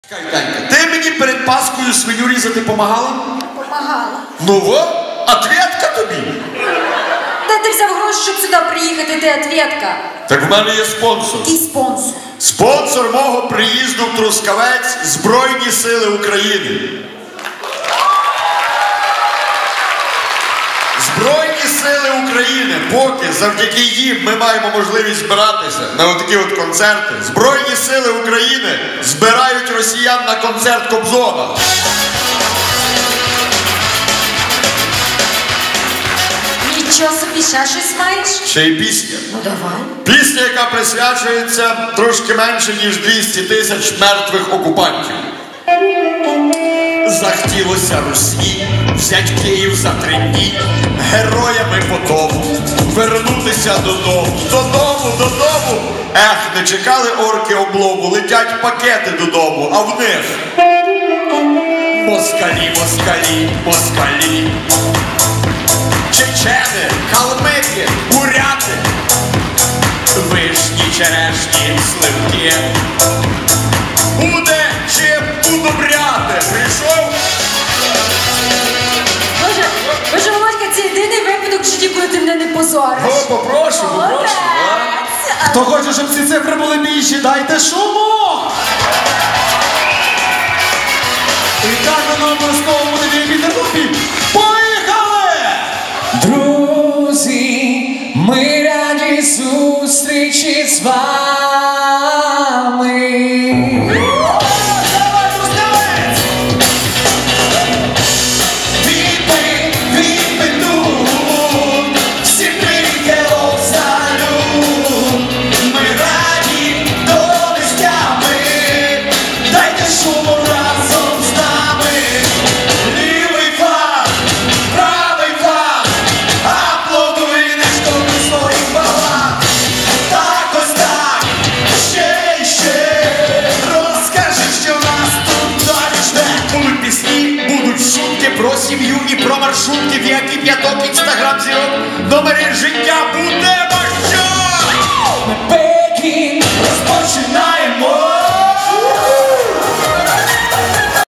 Ти мені перед Паскою свиню різати помагала? Помагала. Ну во, ответка тобі. Де ти взяв гроші, щоб сюди приїхати, де ответка? Так в мене є спонсор. Який спонсор? Спонсор мого приїзду в Трускавець – Збройні Сили України. Збройні Сили України, поки завдяки їм ми маємо можливість збиратися на отакі от концерти. Збройні Сили України збирають росіян на концерт Кобзона. Нічого собі, ще щось маєш? Ще й пісня. Ну давай. Пісня, яка присвячується трошки менше, ніж 200 тисяч мертвих окупантів. Захотілося Русі взять Київ за 3 дні, героями потому вернутися додому. Додому. Ех, не чекали орки облому, летять пакети додому, а в них москалі. Чечени, калмики, буряти, вишні, черешні, сливки. Буде чим удобряти. Прийшов? Боже, Володька, це єдиний випадок в житті, коли ти мене не позориш. О, попрошу. Хто хоче, щоб ці цифри були більші, дайте шуму! І так воно обов'язково буде в Петербурзі. Поїхали! Друзі, ми раді зустрічі з вами. Про сім'ю і про маршрутки, в які п'яток, інстаграм, зірок, номери життя